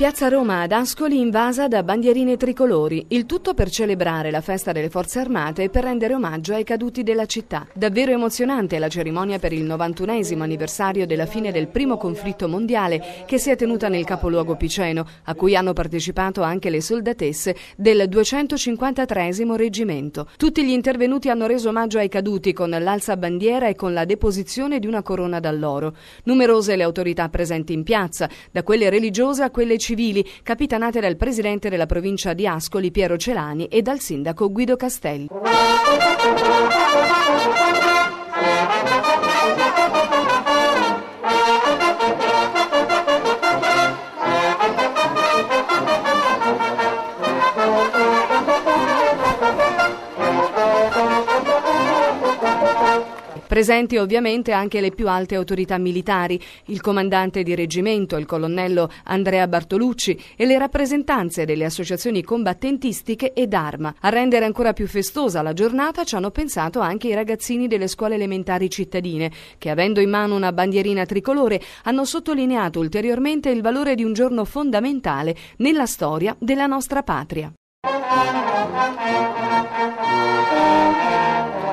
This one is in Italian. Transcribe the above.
Piazza Roma ad Ascoli invasa da bandierine tricolori, il tutto per celebrare la festa delle Forze Armate e per rendere omaggio ai caduti della città. Davvero emozionante la cerimonia per il 91esimo anniversario della fine del primo conflitto mondiale che si è tenuta nel capoluogo piceno, a cui hanno partecipato anche le soldatesse del 253esimo reggimento. Tutti gli intervenuti hanno reso omaggio ai caduti con l'alzabandiera e con la deposizione di una corona d'alloro. Numerose le autorità presenti in piazza, da quelle religiose a quelle civili, capitanate dal presidente della provincia di Ascoli Piero Celani e dal sindaco Guido Castelli. Presenti ovviamente anche le più alte autorità militari, il comandante di reggimento, il colonnello Andrea Bartolucci, e le rappresentanze delle associazioni combattentistiche ed Arma. A rendere ancora più festosa la giornata ci hanno pensato anche i ragazzini delle scuole elementari cittadine, che avendo in mano una bandierina tricolore hanno sottolineato ulteriormente il valore di un giorno fondamentale nella storia della nostra patria.